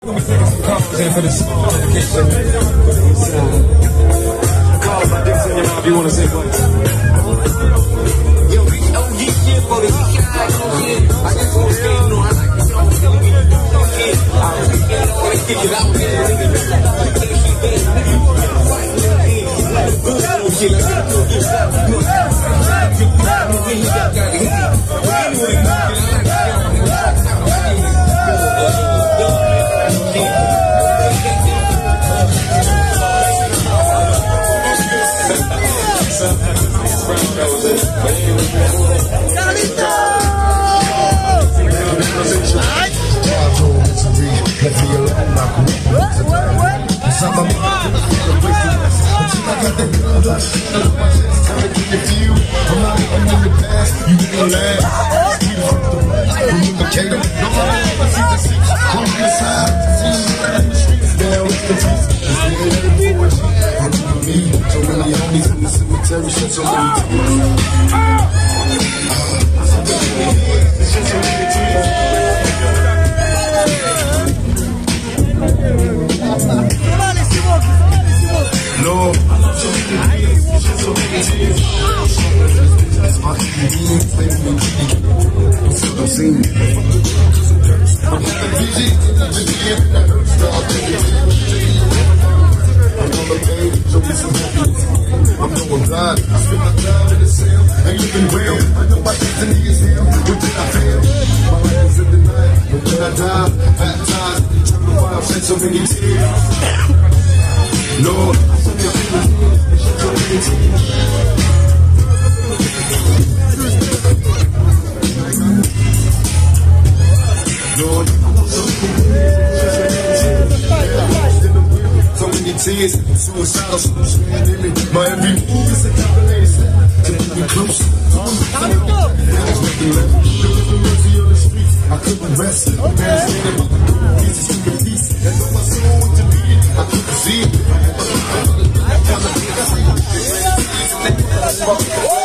For the small dedication. Call my dicks in your mouth if you want to say what. Yo, we OG shit for the weekend. I just want to say, you know, I like to know shit. I always kick it out there. Suicidal, my every move is a calculation to put me close. There's nothing left. There was no mercy on the streets. I couldn't rest. Jesus to the peace. And though my soul went to be, I couldn't see it.